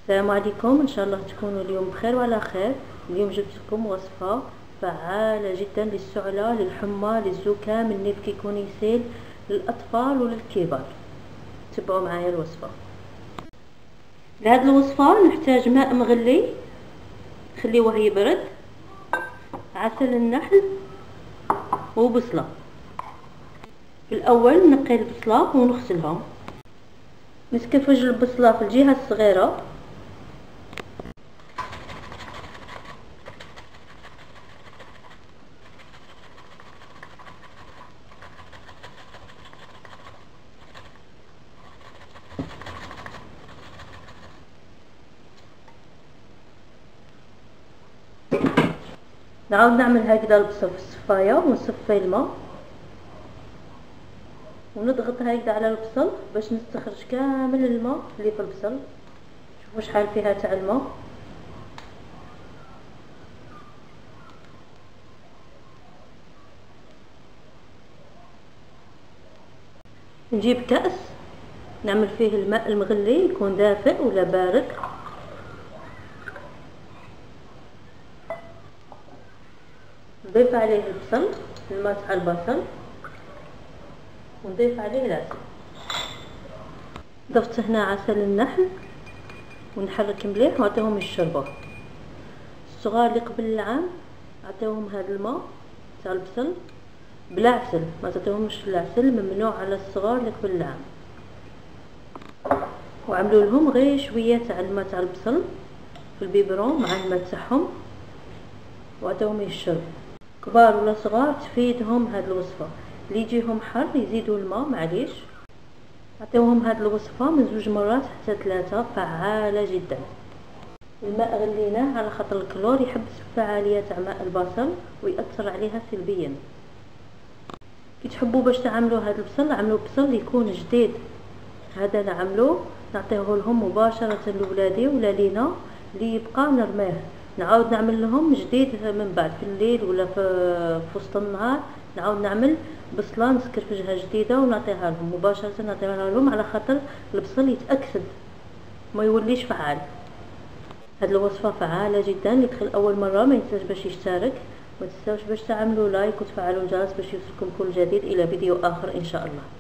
السلام عليكم، ان شاء الله تكونوا اليوم بخير وعلى خير. اليوم جبت لكم وصفه فعاله جدا للسعله، للحمى، للزكام، النيف كيكون يسيل، للاطفال وللكبار. تبعوا معايا الوصفه. لهاد الوصفه نحتاج ماء مغلي خليوه يبرد، عسل النحل وبصله. في الاول نقي البصله ونغسلهم. نسكفج البصله في الجهه الصغيره، نعاود نعمل هكذا البصل في الصفايه ونصفي الماء ونضغط هكذا على البصل باش نستخرج كامل الماء اللي في البصل. شوفوا شحال فيها تاع الماء. نجيب كأس نعمل فيه الماء المغلي، يكون دافئ ولا بارد. نضيف عليه البصل، الماء تاع البصل، ونضيف عليه العسل. ضفت هنا عسل النحل ونحرك مليح ونعطيهم يشربوه. الصغار اللي قبل العام عطيوهم هذا الماء تاع البصل بلا عسل، ما تعطيهمش العسل، ممنوع على الصغار اللي قبل العام. وعملوا لهم غير شويه تاع الماء تاع البصل في البيبرون مع الماء تاعهم وعطيهم يشربوا. كبار ولا صغار تفيدهم هاد الوصفه. اللي يجيهم حر يزيدوا الماء معليش. عطيوهم هاد الوصفه من 2 مرات حتى 3، فعاله جدا. الماء غليناه على خاطر الكلور يحبس الفعاليه تاع ماء البصل ويأثر عليها سلبيا. كي تحبوا باش تعملوا هاد البصل عملوا بصل يكون جديد. هذا نعملوه نعطيه لهم مباشره لولادي ولا لينا، اللي يبقى نرميه. نعاود نعمل لهم جديد من بعد في الليل ولا في وسط النهار، نعاود نعمل بصله نسكرفجها جديده ونعطيها لهم مباشره، نعطيها لهم على خاطر البصل يتاكسد ما يوليش فعال. هاد الوصفه فعاله جدا. اللي يدخل اول مره ما ينساش باش يشترك، ما تنساوش باش تعملوا لايك وتفعلوا الجرس باش يوصلكم كل جديد. الى فيديو اخر ان شاء الله.